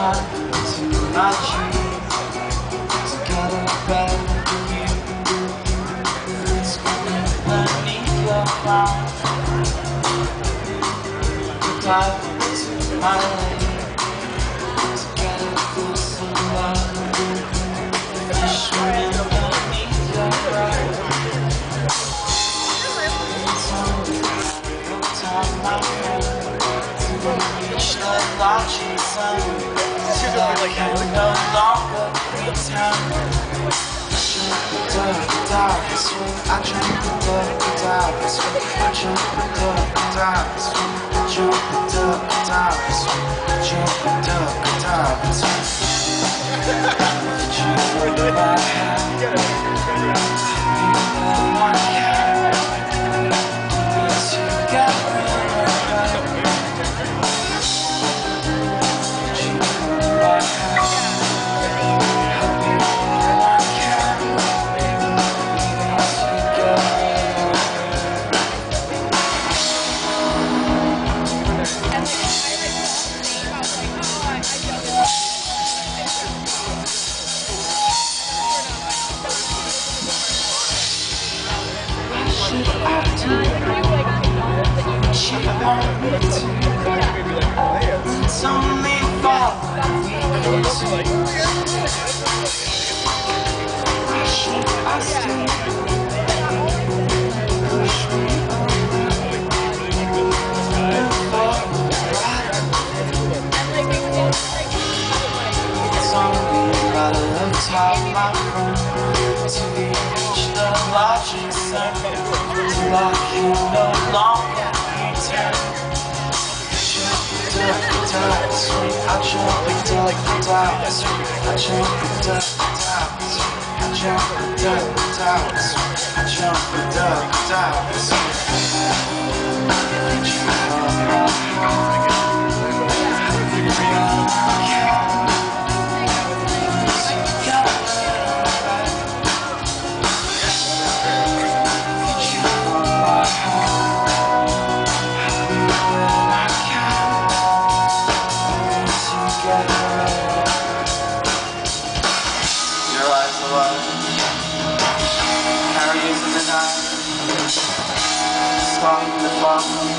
time to my dreams to get a better view. Screaming beneath your mind, dive into my lane to get a closer love. Swimming beneath your breath. Time my friend to reach the launching zone, till I can no longer pretend. I jump the dark swing, I jump the dark swing, I jump the dark swing, I jump the dark swing. You in my hand, you in my hand. It's only for a week or two. Why should I stay? Push me away. For a ride. It's only a matter of time, my friend, till we reach the launching circle, till I can no longer pretend. I jump the dark swing, I jump the dark swing, I jump the dark swing, I jump the dark swing. You are my heart, you are my heart. Your eyes alive, carriers in the night, stalking the fog.